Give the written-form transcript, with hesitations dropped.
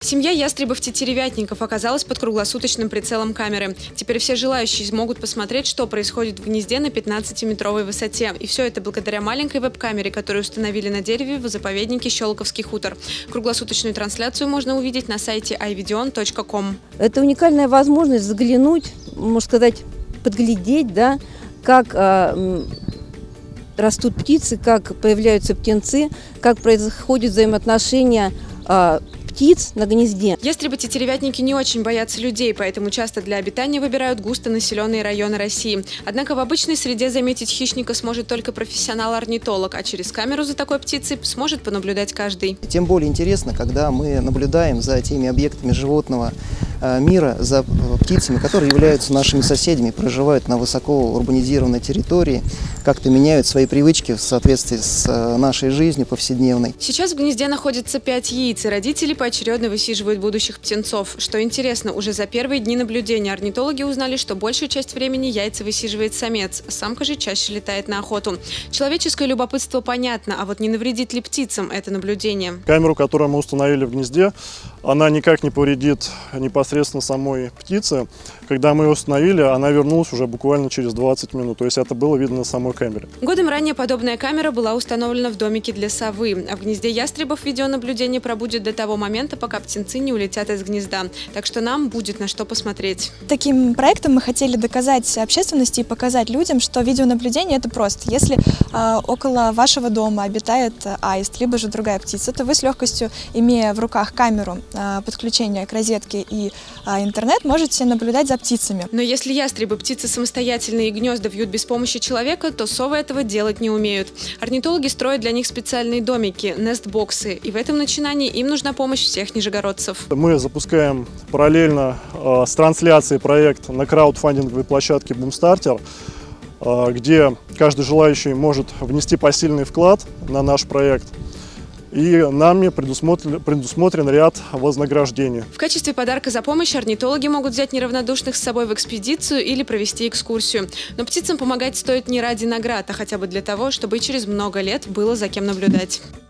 Семья ястребов-тетеревятников оказалась под круглосуточным прицелом камеры. Теперь все желающие смогут посмотреть, что происходит в гнезде на 15-метровой высоте. И все это благодаря маленькой веб-камере, которую установили на дереве в заповеднике Щелковский хутор. Круглосуточную трансляцию можно увидеть на сайте ividion.com. Это уникальная возможность заглянуть, можно сказать, подглядеть, да, как растут птицы, как появляются птенцы, как происходят взаимоотношения птиц на гнезде. Ястребы-тетеревятники не очень боятся людей, поэтому часто для обитания выбирают густонаселенные районы России. Однако в обычной среде заметить хищника сможет только профессионал-орнитолог, а через камеру за такой птицей сможет понаблюдать каждый. Тем более интересно, когда мы наблюдаем за теми объектами животного мира, за птицами, которые являются нашими соседями, проживают на высоко урбанизированной территории, как-то меняют свои привычки в соответствии с нашей жизнью повседневной. Сейчас в гнезде находится 5 яиц, и родители поочередно высиживают будущих птенцов. Что интересно, уже за первые дни наблюдения орнитологи узнали, что большую часть времени яйца высиживает самец, а самка же чаще летает на охоту. Человеческое любопытство понятно, а вот не навредит ли птицам это наблюдение? Камеру, которую мы установили в гнезде, она никак не повредит непосредственно самой птице. Когда мы ее установили, она вернулась уже буквально через 20 минут. То есть это было видно на самой камере. Годом ранее подобная камера была установлена в домике для совы. А в гнезде ястребов видеонаблюдение пробудет до того момента, пока птенцы не улетят из гнезда. Так что нам будет на что посмотреть. Таким проектом мы хотели доказать общественности и показать людям, что видеонаблюдение – это просто. Если около вашего дома обитает аист, либо же другая птица, то вы с легкостью, имея в руках камеру, подключение к розетке и интернет, можете наблюдать за птицами. Но если ястребы птицы самостоятельные и гнезда вьют без помощи человека, то совы этого делать не умеют. Орнитологи строят для них специальные домики – нестбоксы. И в этом начинании им нужна помощь всех нижегородцев. Мы запускаем параллельно с трансляцией проект на краудфандинговой площадке Boomstarter, где каждый желающий может внести посильный вклад на наш проект. И нами предусмотрен ряд вознаграждений. В качестве подарка за помощь орнитологи могут взять неравнодушных с собой в экспедицию или провести экскурсию. Но птицам помогать стоит не ради наград, а хотя бы для того, чтобы и через много лет было за кем наблюдать.